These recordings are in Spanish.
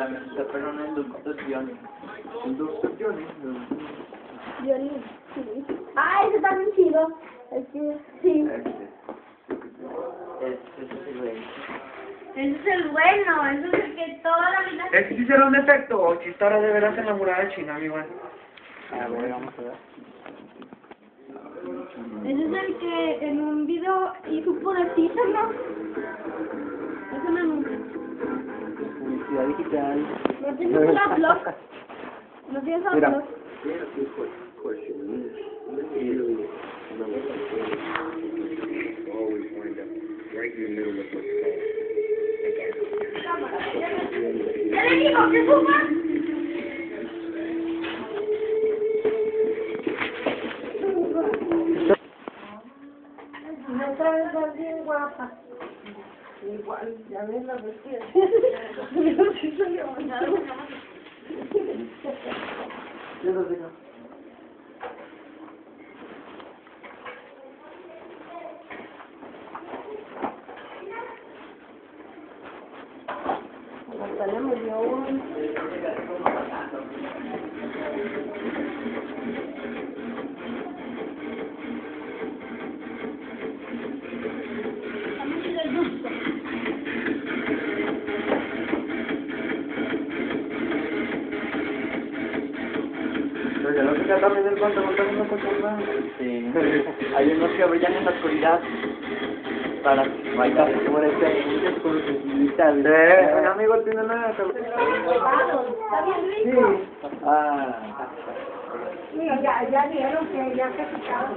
también está pero en inducciones. ¿Inducciones? Violín, sí. Ah, ese está bien chido. Es que, sí. Ese es el güey. Ese es el bueno, ese es el que toda la vida... ¿Es que sí será un defecto o Chistara de veras enamorada de China, amigo? A ver, vamos a ver. Ese es el que en un video hizo podercito, ¿no? Ese me gusta. Publicidad digital. No tienes un blog. No tienes un Mira. blog. ¿Ya le digo que fuma? Otra vez vas bien guapa. Igual, ya ves la vestida. Pero sí soy abonada. Yo lo digo. Natalia me dio un... Pero ya no se trata también del pantalón también no cosa. Sí. Hay unos que brillan en la oscuridad. Para bailar por ese digital. Un amigo tiene nada. ¿Está bien rico? Sí. Ah. Mira, ya vieron que ya se quitaron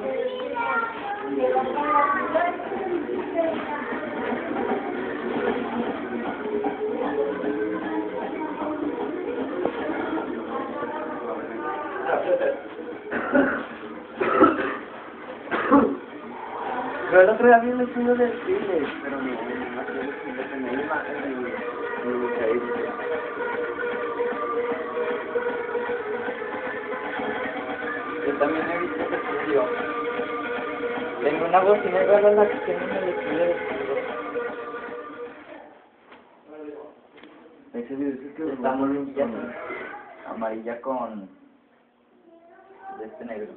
Pero el otro día vi un estudio de desfiles, pero no, en el imagen yo también he visto ese estudio. Tengo una bocina igual a la que tiene en el estudio de desfiles. Ese video es el que Está amarilla, amarilla con de este negro.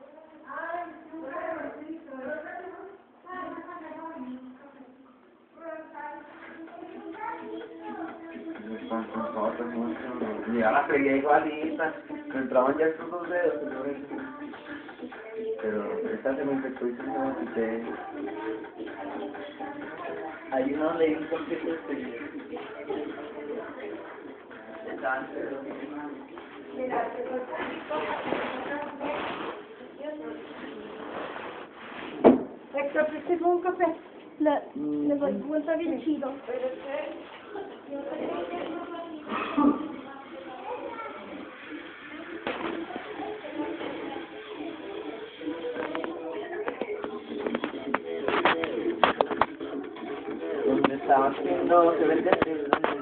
Ya la pegué igualita. Me entraban ya estos dos dedos. Pero esta se me infectó y se me quité. Hay uno donde hay un conflicto de Héctor, ¿te un café? Le doy vuelta bien chido. donde estaba haciendo, se vende